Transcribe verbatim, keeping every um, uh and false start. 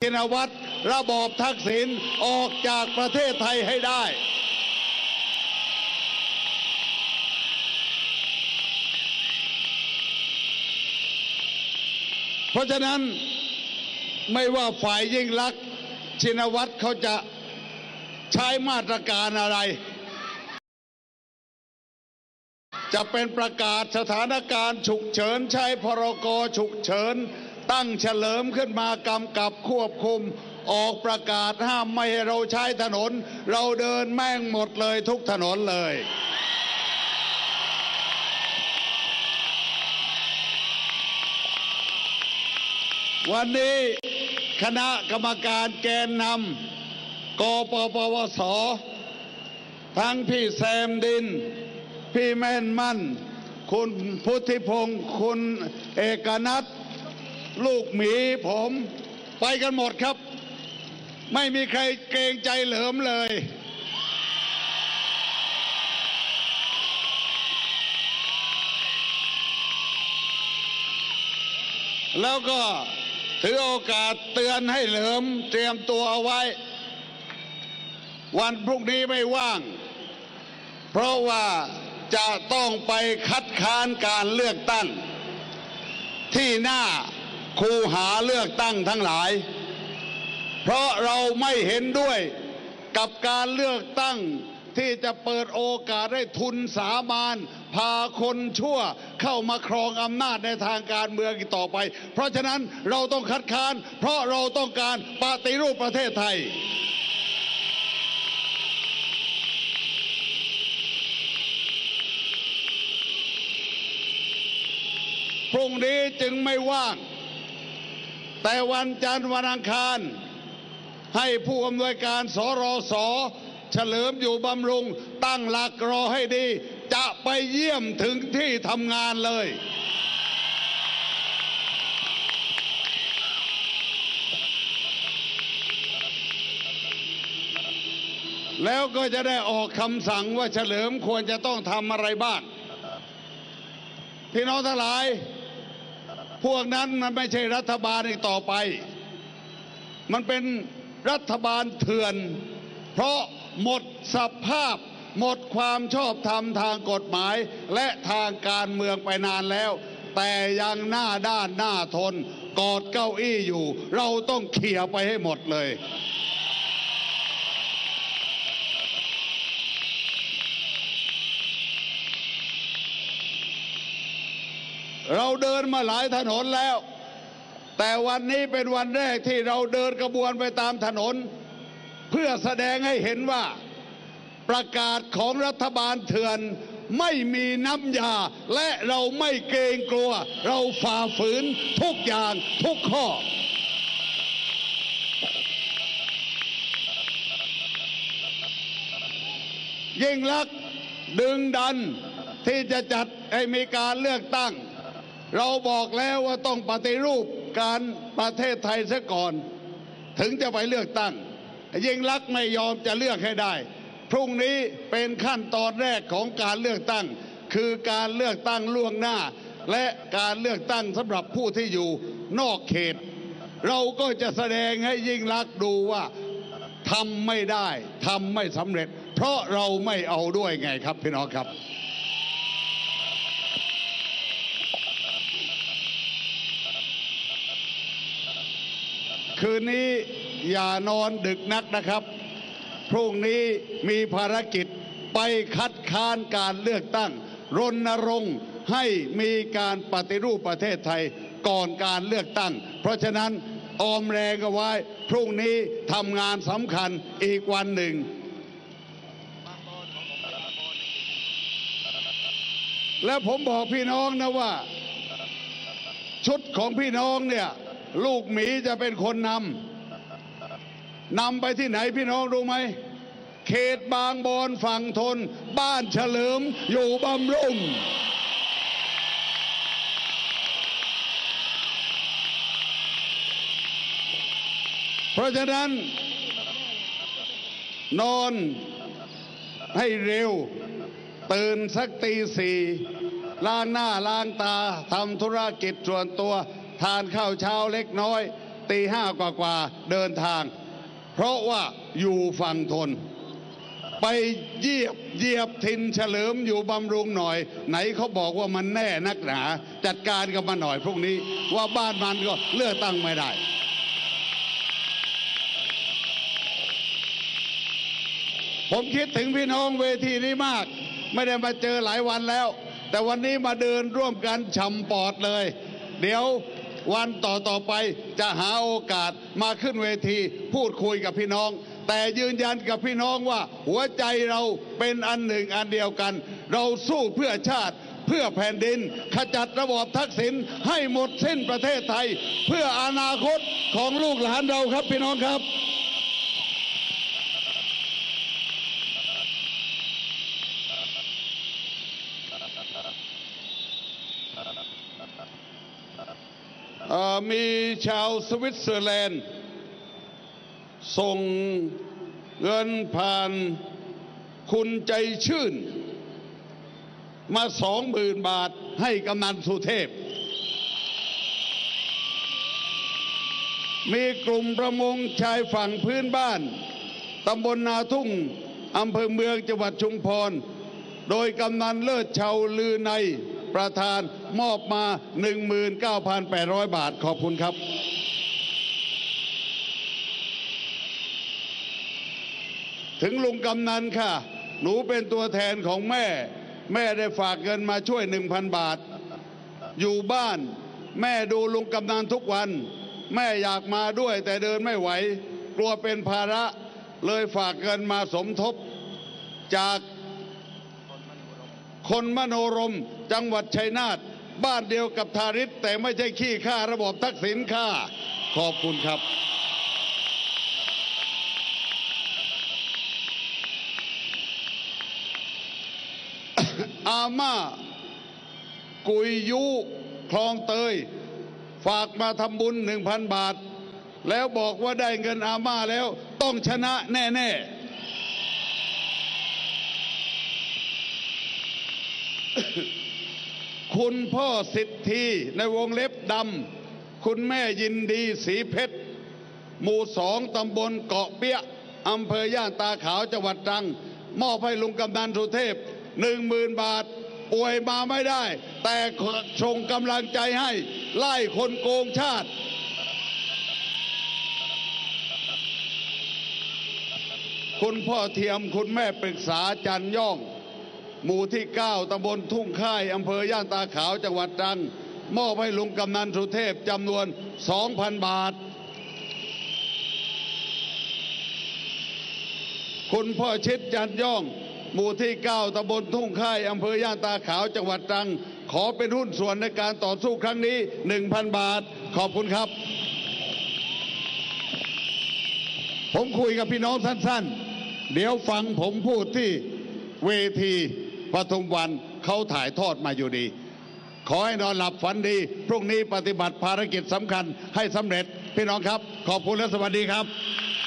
ชินวัตรระบอบทักษิณออกจากประเทศไทยให้ได้เพราะฉะนั้นไม่ว่าฝ่ายยิ่งลักษณ์ชินวัตรเขาจะใช้มาตรการอะไรจะเป็นประกาศสถานการณ์ฉุกเฉินใช้พรกฉุกเฉินตั้งเฉลิมขึ้นมากำกับควบคุมออกประกาศห้ามไม่ให้เราใช้ถนนเราเดินแม่งหมดเลยทุกถนนเลยวันนี้คณะกรรมการแกนนำกปปวสทั้งพี่แซมดินพี่แม่นมั่นคุณพุทธิพงศ์คุณเอกนัทลูกหมีผมไปกันหมดครับไม่มีใครเกรงใจเหลิมเลยแล้วก็ถือโอกาสเตือนให้เหลิมเตรียมตัวเอาไว้วันพรุ่งนี้ไม่ว่างเพราะว่าจะต้องไปคัดค้านการเลือกตั้งที่หน้าคูหาเลือกตั้งทั้งหลายเพราะเราไม่เห็นด้วยกับการเลือกตั้งที่จะเปิดโอกาสให้ทุนสามานพาคนชั่วเข้ามาครองอำนาจในทางการเมืองอีกต่อไปเพราะฉะนั้นเราต้องคัดค้านเพราะเราต้องการปฏิรูปประเทศไทยพรุ่งนี้จึงไม่ว่างแต่วันจันทร์วันอังคารให้ผู้อำนวยการสรสเฉลิมอยู่บำรุงตั้งหลักรอให้ดีจะไปเยี่ยมถึงที่ทำงานเลยแล้วก็จะได้ออกคำสั่งว่าเฉลิมควรจะต้องทำอะไรบ้างพี่น้องทั้งหลายพวกนั้นมันไม่ใช่รัฐบาลอีกต่อไปมันเป็นรัฐบาลเถื่อนเพราะหมดสภาพหมดความชอบธรรมทางกฎหมายและทางการเมืองไปนานแล้วแต่ยังหน้าด้านหน้าทนกอดเก้าอี้อยู่เราต้องเขี่ยไปให้หมดเลยเราเดินมาหลายถนนแล้วแต่วันนี้เป็นวันแรกที่เราเดินกระบวนไปตามถนนเพื่อแสดงให้เห็นว่าประกาศของรัฐบาลเถื่อนไม่มีน้ำยาและเราไม่เกรงกลัวเราฝ่าฝืนทุกอย่างทุกข้อยิ่งลักษณ์ดึงดันที่จะจัดให้มีการเลือกตั้งเราบอกแล้วว่าต้องปฏิรูปการประเทศไทยซะก่อนถึงจะไปเลือกตั้งยิ่งลักษณ์ไม่ยอมจะเลือกให้ได้พรุ่งนี้เป็นขั้นตอนแรกของการเลือกตั้งคือการเลือกตั้งล่วงหน้าและการเลือกตั้งสำหรับผู้ที่อยู่นอกเขตเราก็จะแสดงให้ยิ่งลักษณ์ดูว่าทำไม่ได้ทำไม่สำเร็จเพราะเราไม่เอาด้วยไงครับพี่น้องครับคืนนี้อย่านอนดึกนักนะครับพรุ่งนี้มีภารกิจไปคัดค้านการเลือกตั้งรณรงค์ให้มีการปฏิรูปประเทศไทยก่อนการเลือกตั้งเพราะฉะนั้นออมแรงเอาไว้พรุ่งนี้ทำงานสำคัญอีกวันหนึ่งและผมบอกพี่น้องนะว่าชุดของพี่น้องเนี่ยลูกหมีจะเป็นคนนำนำไปที่ไหนพี่น้องรู้ไหมเขตบางบอนฝั่งทนบ้านเฉลิมอยู่บำรุงเพราะฉะนั้นนอนให้เร็วตื่นสักตีสี่ล้างหน้าล้างตาทำธุรกิจส่วนตัวทานข้าวเช้าเล็กน้อย ตีตีห้ากว่าๆเดินทางเพราะว่าอยู่ฝั่งทนไปเยียบเหยียบทินเฉลิมอยู่บำรุงหน่อยไหนเขาบอกว่ามันแน่นักหนาจัดการกับมันหน่อยพรุ่งนี้ว่าบ้านมันก็เลือกตั้งไม่ได้ผมคิดถึงพี่น้องเวทีนี้มากไม่ได้มาเจอหลายวันแล้วแต่วันนี้มาเดินร่วมกันฉ่ำปอดเลยเดี๋ยววันต่อต่อไปจะหาโอกาสมาขึ้นเวทีพูดคุยกับพี่น้องแต่ยืนยันกับพี่น้องว่าหัวใจเราเป็นอันหนึ่งอันเดียวกันเราสู้เพื่อชาติเพื่อแผ่นดินขจัดระบอบทักษิณให้หมดสิ้นประเทศไทยเพื่ออนาคตของลูกหลานเราครับพี่น้องครับมีชาวสวิตเซอร์แลนด์ส่งเงินผ่านคุณใจชื่นมาสองหมื่นบาทให้กำนันสุเทพมีกลุ่มประมงชายฝั่งพื้นบ้านตำบลนาทุ่งอำเภอเมืองจังหวัดชุมพรโดยกำนันเลิศเชาลือในประธานมอบมา หนึ่งหมื่นเก้าพันแปดร้อย บาทขอบคุณครับถึงลุงกำนันค่ะหนูเป็นตัวแทนของแม่แม่ได้ฝากเงินมาช่วย หนึ่งพัน บาทอยู่บ้านแม่ดูลุงกำนันทุกวันแม่อยากมาด้วยแต่เดินไม่ไหวกลัวเป็นภาระเลยฝากเงินมาสมทบจากคนมโนรมจังหวัดชัยนาทบ้านเดียวกับทาริศแต่ไม่ใช่ขี้ข้าระบบทักษิณข้าขอบคุณครับอาม่ากุยยุคลองเตยฝากมาทำบุญ หนึ่งพัน บาทแล้วบอกว่าได้เงินอาม่าแล้วต้องชนะแน่ๆคุณพ่อสิทธีในวงเล็บดำคุณแม่ยินดีสีเพชรหมู่สองตำบลเกาะเปี้ยอำเภอย่านตาขาวจังหวัดตรังมอบให้ลุงกำนันสุเทพหนึ่งหมื่นบาทป่วยมาไม่ได้แต่ส่งกำลังใจให้ไล่คนโกงชาติคุณพ่อเทียมคุณแม่ปรึกษาจันย่องหมู่ที่เก้าตำบลทุ่งค่ายอำเภอย่านตาขาวจังหวัดตรังมอบให้ลุงกำนันสุเทพจำนวน สองพัน บาทคุณพ่อชิดจันย่องหมู่ที่เก้าตำบลทุ่งค่ายอำเภอย่านตาขาวจังหวัดตรังขอเป็นหุ้นส่วนในการต่อสู้ครั้งนี้ หนึ่งพัน บาทขอบคุณครับผมคุยกับพี่น้องสั้นๆเดี๋ยวฟังผมพูดที่เวทีปทุมวันเขาถ่ายทอดมาอยู่ดีขอให้นอนหลับฝันดีพรุ่งนี้ปฏิบัติภารกิจสำคัญให้สำเร็จพี่น้องครับขอบคุณและสวัสดีครับ